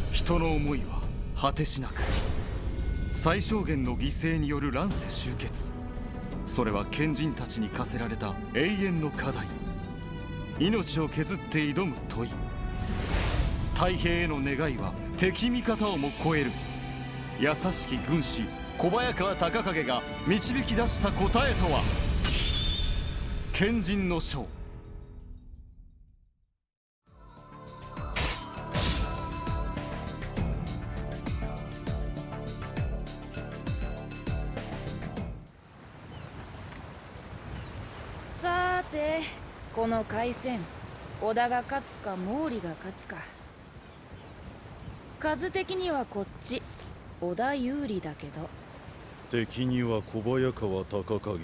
人の思いは果てしなく、最小限の犠牲による乱世終結、それは賢人たちに課せられた永遠の課題。命を削って挑む問い。太平への願いは敵味方をも超える。優しき軍師小早川隆景が導き出した答えとは。賢人の書。 さて、この海戦、織田が勝つか毛利が勝つか。数的にはこっち織田有利だけど、 敵には小早川隆景がいる。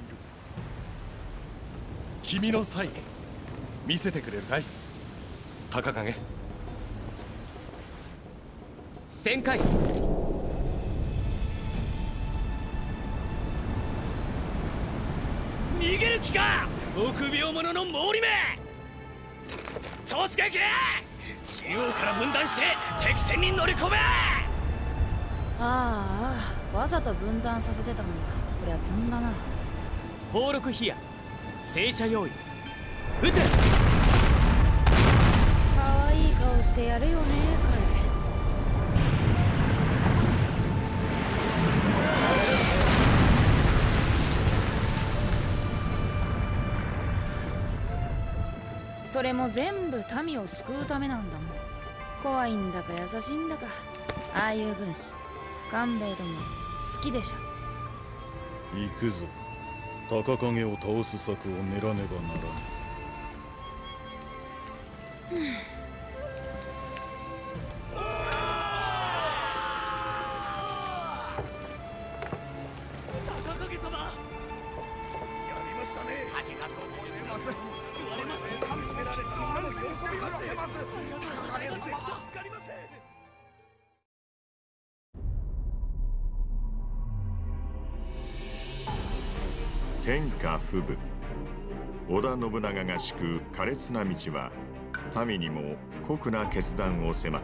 君のサイン見せてくれるかい、高景。 旋回。逃げる気か、臆病者の毛利め。突撃。中央から分断して敵戦に乗り込め。 ああ、わざと分断させてたんだ。こりゃ積んだな。 宝禄飛矢、正射用意、撃て。 可愛い顔してやるよね、彼。それも全部民を救うためなんだもん。怖いんだか優しいんだか、ああいう軍師官兵衛殿好きでしょ。 行くぞ。高景を倒す策を練らねばならぬ。 高景様、やりましたね。ありがとうございます。救われます。かみしめられた。助かります。助かります。 天下布武。織田信長が敷く苛烈な道は民にも酷な決断を迫った。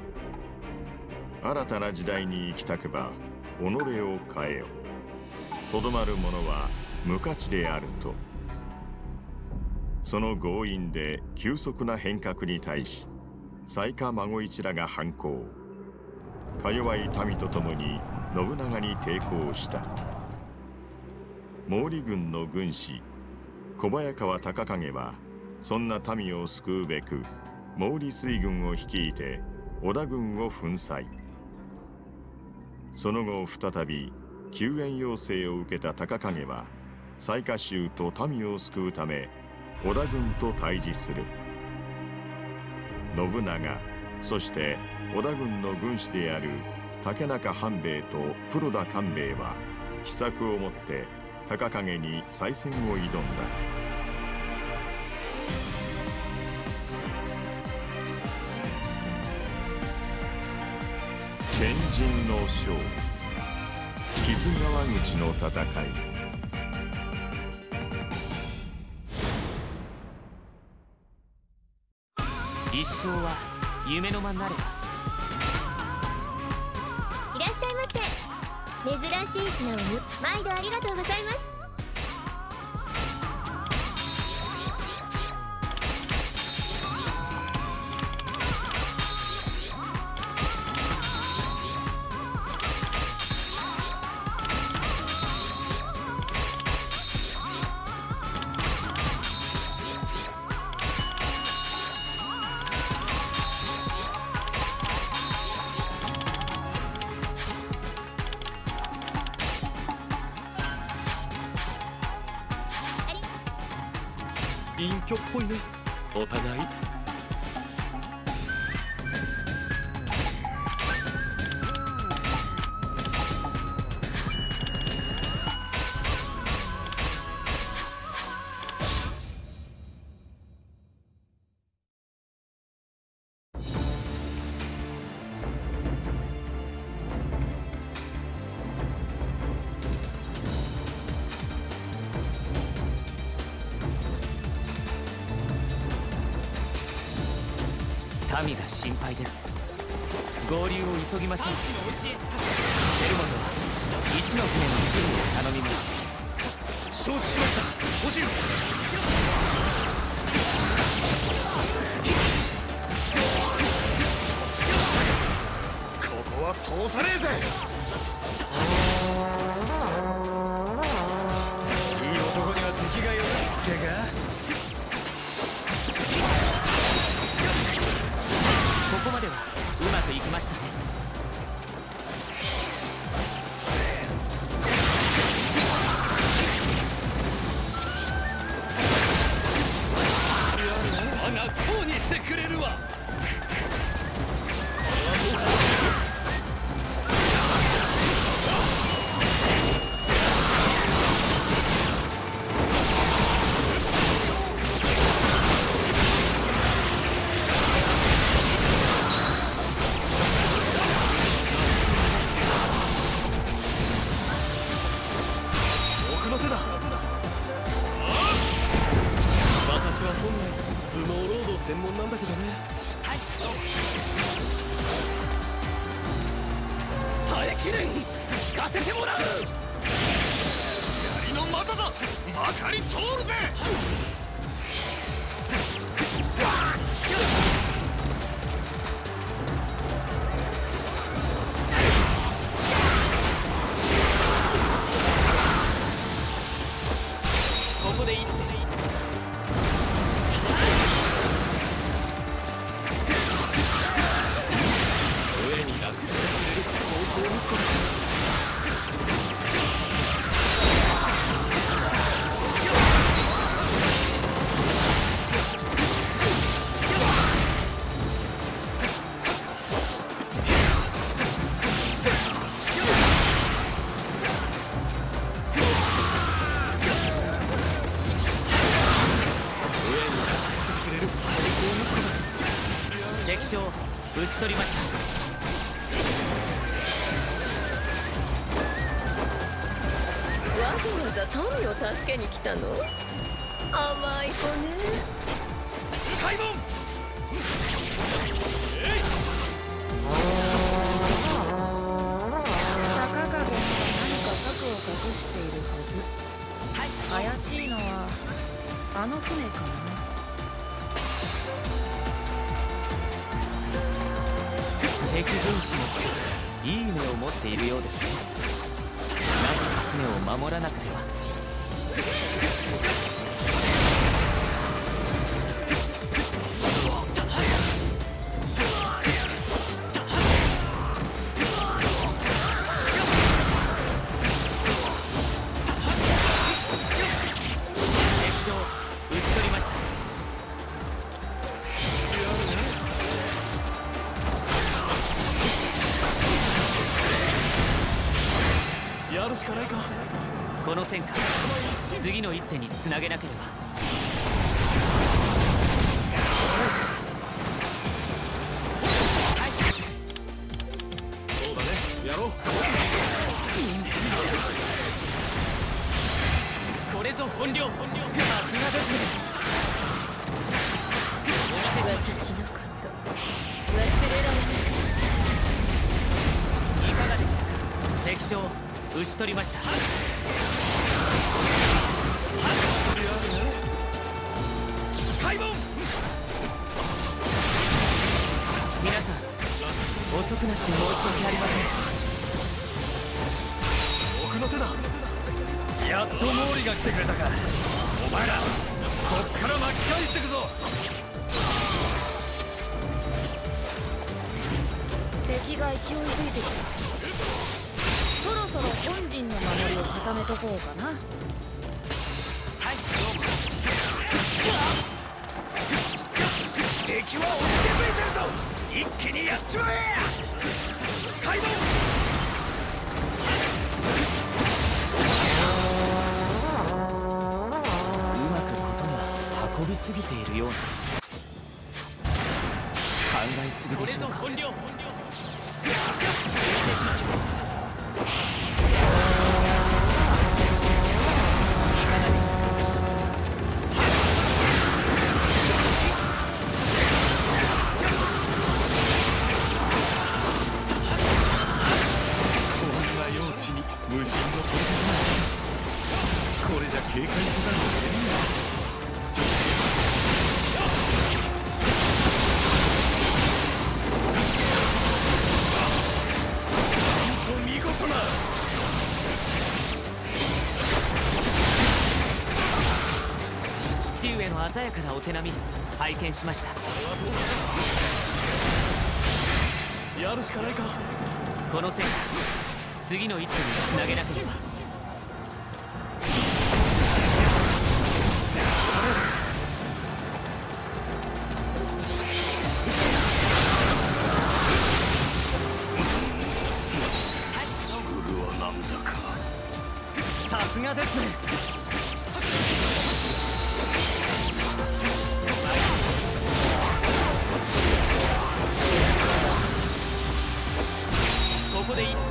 新たな時代に生きたくば己を変えよ。とどまる者は無価値であると。その強引で急速な変革に対し雑賀孫一らが反抗。か弱い民と共に信長に抵抗した。毛利軍の軍師小早川隆景はそんな民を救うべく毛利水軍を率いて織田軍を粉砕。その後再び救援要請を受けた隆景は雑賀衆と民を救うため織田軍と対峙する。信長、そして織田軍の軍師である竹中半兵衛と黒田官兵衛は奇策をもって高景に再戦を挑んだ。賢人の将、木津川口の戦い。 一生は夢の間なれば。 いらっしゃいませ。珍しい品を毎度ありがとうございます。 隠居っぽいね、お互い。 民が心配です。 合流を急ぎましょう。ベルモントは1の船の修理を頼みます。 承知しました。補充。 ここは通さねえぜ。 いい男には敵がよいってか。 ここまではうまくいきましたね。 我がこうにしてくれるわ。 専門なんだけどね。 耐えきれん。聞かせてもらう。槍の的だ。まかり通るぜ。 ここでいいって。敵将討ち取りました。 わざわざ民を助けに来たの？甘い子ね。 開門。 高影には何か策を隠しているはず。怪しいのはあの船かな。 敵軍師もいい目を持っているようですね。なんとか船を守らなくては。敵将討ち取りました。 やるしかないか。 この戦果次の一手につなげなければ。 そうだね、やろう。 これぞ本領。さすがですね。お見せしましょう。 私のこと忘れられなくした。 いかがでしたか。敵将討ち取りました。 開門。 皆さん遅くなって申し訳ありません。 僕の手だ。 やっと毛利が来てくれたか。お前らこっから巻き返してくぞ。 敵が勢いづいてきた。そろそろ本陣の守りを固めとこうかな。 敵は追いついてるぞ。一気にやっちまえ。開門。 うまく事が運びすぎているような。考えすぎでしょうか。これぞ本領。失礼しましょう。いかがでしたか。 鮮やかなお手並み拝見しました。 やるしかないか。 この戦果次の一手につなげなければ。さすがですね。ここで一手。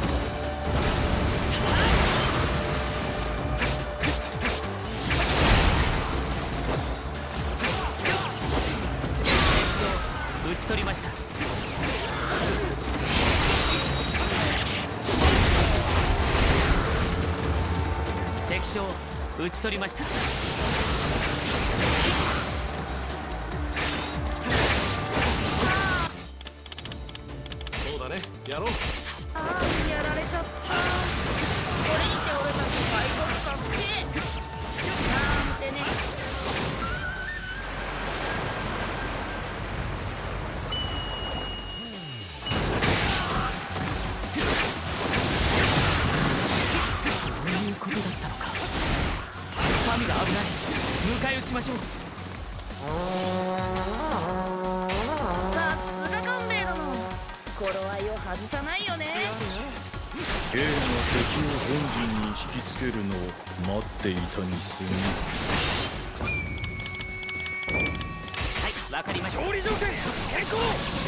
打ち取りました。敵将打ち取りました。 そうだね、やろう。 ああ、やられちゃった。これにて俺たち敗北確定なんてね。 そういうことだったのか。神が危ない。迎え撃ちましょう。 さすが官兵衛殿、頃合いを外さないよね。 K が敵を本陣に引きつけるのを待っていたに過はい、わかりました。 勝利条件変更。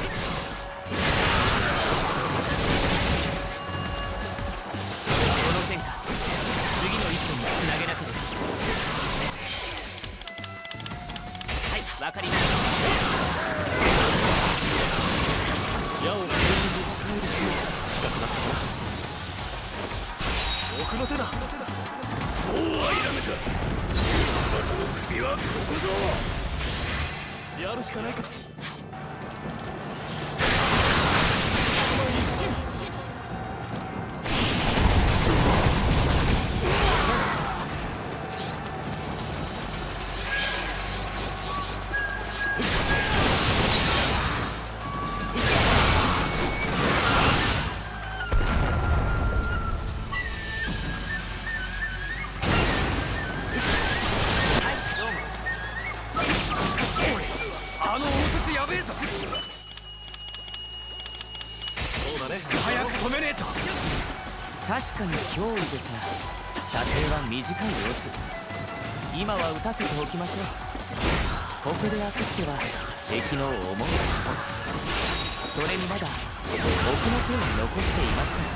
この戦果次の一手につなげなければ。はい、わかりました。 矢をこれに持ち帰る日も近くなったな。僕の手だ。 そうは否めた。姿の首はここぞ。 やるしかないか。 確かに脅威ですが射程は短い様子。今は撃たせておきましょう。ここで焦っては敵の思いがそれにまだ僕の手を残していますから。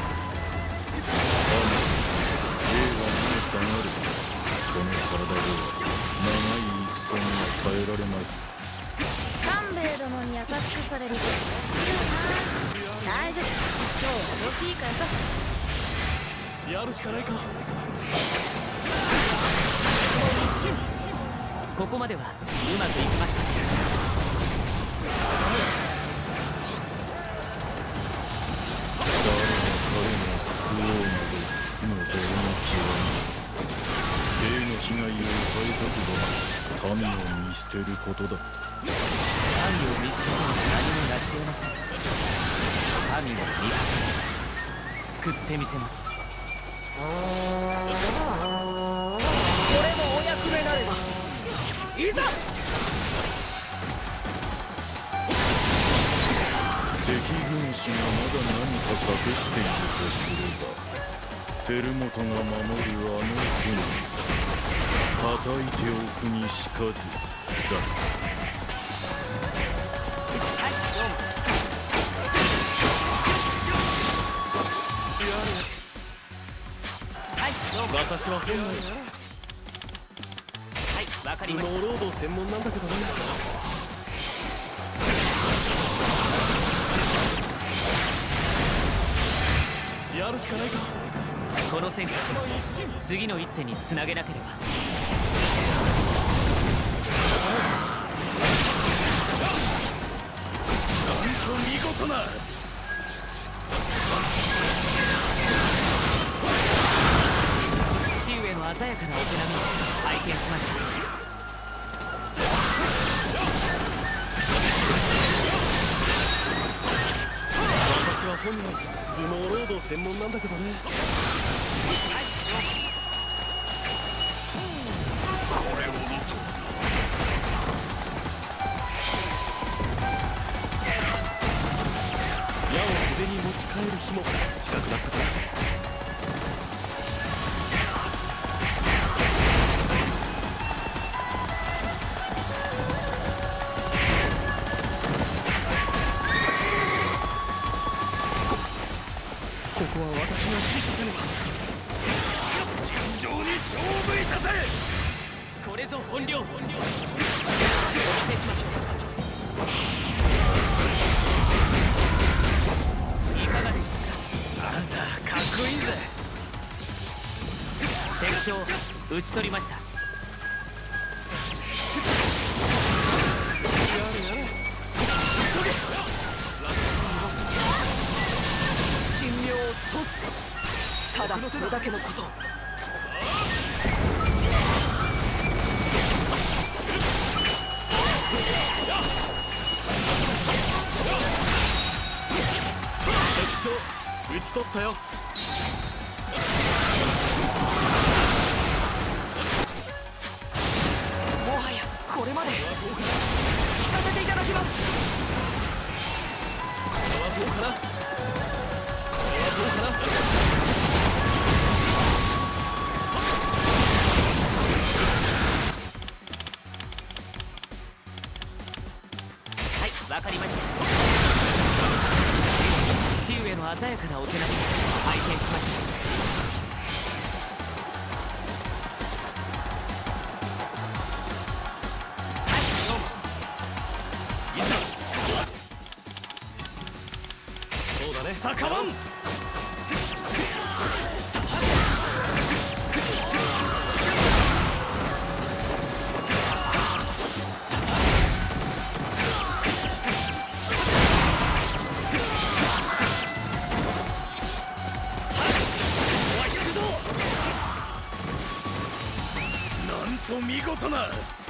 K が下がる。その体では長い戦には耐えられまい。 官兵衛殿に優しくされると優しくなるな。大丈夫、今日は調子いいからさ。 やるしかないか。もう一瞬。 ここまではうまくいきました。 誰が彼を救おうなどのどの極み。Kの被害を抑えたくば民を見捨てることだ。 民を見捨てても何も成し得ません。民の味方救ってみせます。 これもお役目なればいざ。 敵軍師がまだ何か隠しているとすれば、輝元が守るあの国、叩いておくにしかずだ。 私は本来はい、わかりました。 頭脳労働専門なんだけどね。やるしかないか。 この戦果次の一手につなげなければ。 なんと見事な。 父上の鮮やかなお手並みを拝見しました。 専門なんだけどね。 これを見と矢を筆に持ち帰る日も近くなったかな。ここは私が死守せねば。 尋常に勝負いたせ。 これぞ本領。お見せしましょう。いかがでしたか。あんたかっこいいぜ。敵将討ち取りました。神妙をトス。ただそれだけのこと。 敵将討ち取ったよ。 もはやこれまで聞かせていただきます。 これはどうかな。これはどうかな。 はい、わかりました。父上の鮮やかなお手並み拝見しました。 そうだね。 高まん。なんと見事な。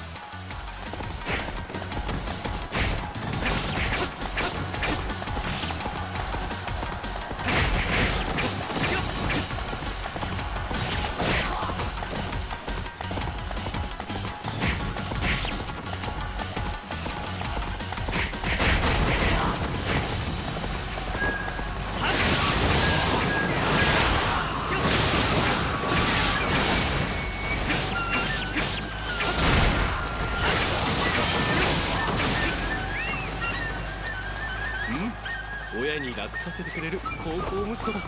親に楽させてくれる高校息子だ。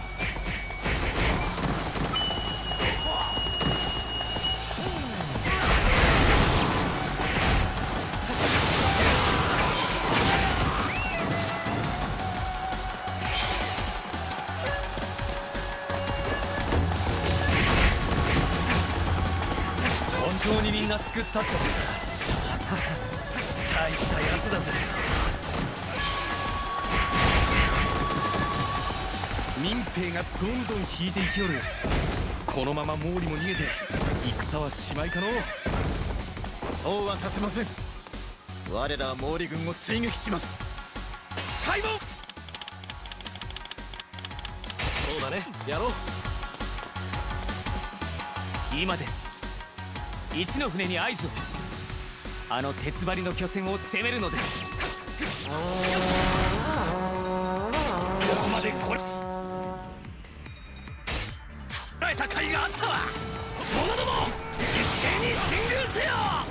本当にみんな救ったってことか。大したやつだぜ。民兵がどんどん引いていきよる。このまま毛利も逃げて戦はしまいかのう。そうはさせません。我らは毛利軍を追撃します。開門。 そうだね、やろう。 今です。一の船に合図を。あの鉄張りの巨船を攻めるのです。 ここまで来い。戦いがあったわ。者ども一斉に進軍せよ。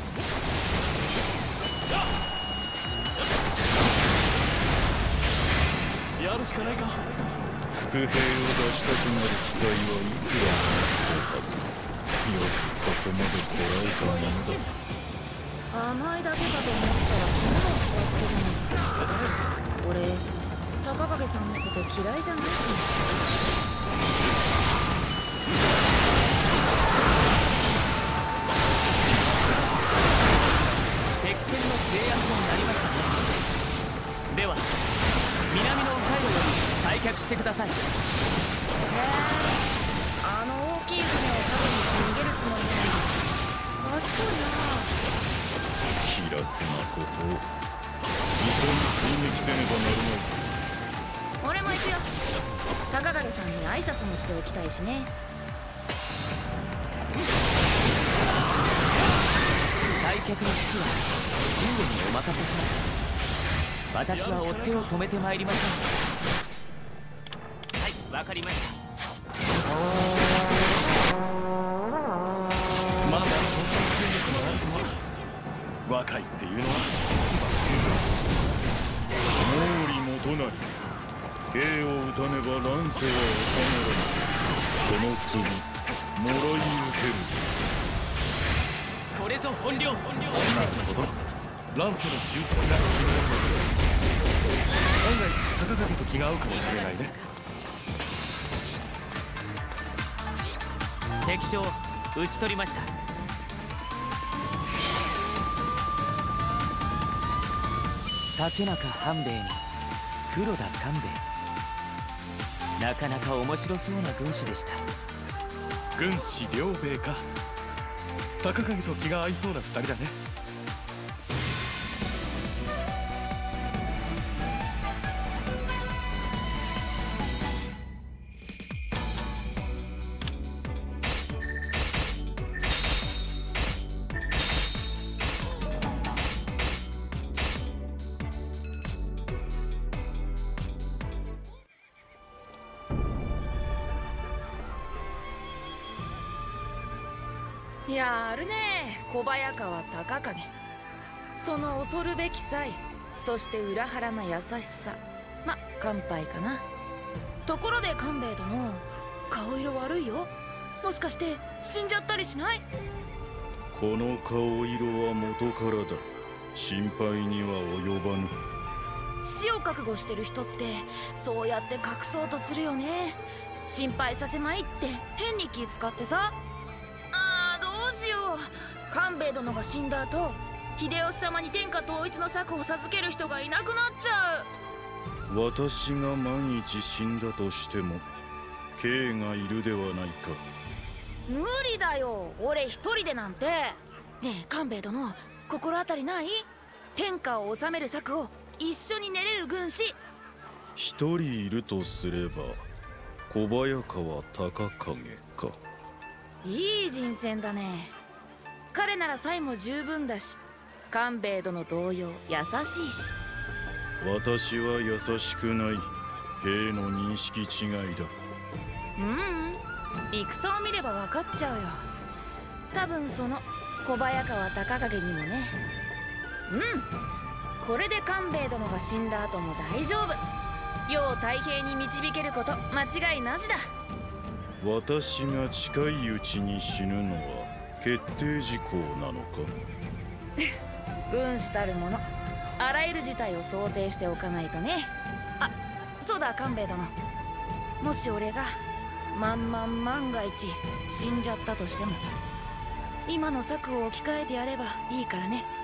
やるしかないか。 伏兵を出したくなる期待はいくらもあったはず。よくここまでこらえたものだ。 甘いだけかと思ったら肝を座ってるの。俺高影さんのこと嫌いじゃないかも。 敵戦の制圧になりましたね。では南の迂回路より退却してください。へえ、 あの大きい船を盾にして逃げるつもりなんだ。賢いな。 気楽なことを急ぎ追撃せねばなるまい。 俺も行くよ。 高影さんに挨拶もしておきたいしね。 退却の指揮は神吾にお任せします。私は追っ手を止めてまいりましょう。はい、わかりました。 まだそんな権力もあるし、若いっていうのは素晴らしい。 毛利元就、兵を打たねば乱世は収まらぬ。その首もらい受ける。 これぞ本領。お見せしましょう。 乱世の収束が気になるので、案外高影と気が合うかもしれないね。 敵将討ち取りました。竹中半兵衛に黒田官兵衛、なかなか面白そうな軍師でした。 軍師両兵衛か。高影と気が合いそうな二人だね。 やるね小早川高影。その恐るべき才、そして裏腹な優しさ、ま乾杯かな。ところで官兵衛殿、顔色悪いよ。もしかして死んじゃったりしない？ この顔色は元からだ。心配には及ばぬ。 死を覚悟してる人ってそうやって隠そうとするよね。心配させまいって変に気使ってさ。どうしよう。官兵衛殿が死んだ後、秀吉様に天下統一の策を授ける人がいなくなっちゃう。私が万一死んだとしてもKがいるではないか。 無理だよ、俺一人でなんて。ねえ官兵衛殿、心当たりない？天下を治める策を一緒に練れる軍師。 一人いるとすれば小早川高影か。 いい人選だね。彼なら才も十分だし、官兵衛殿同様優しいし。 私は優しくない。Kの認識違いだ。 戦を見れば分かっちゃうよ。多分その小早川高影にもね。これで官兵衛殿が死んだ後も大丈夫。世を太平に導けること間違いなしだ。 私が近いうちに死ぬのは決定事項なのか？ 軍師たるもの、あらゆる事態を想定しておかないとね。あ、そうだ官兵衛殿、もし俺が万が一死んじゃったとしても、今の策を置き換えてやればいいからね。